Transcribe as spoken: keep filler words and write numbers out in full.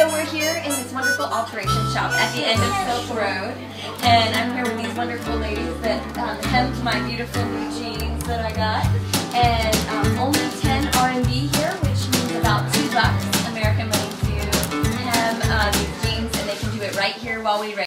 So we're here in this wonderful alteration shop at the end of Silk Road, and I'm here with these wonderful ladies that um, hemmed my beautiful new jeans that I got, and um, only ten R and B here, which means about two bucks American money to hem uh, these jeans, and they can do it right here while we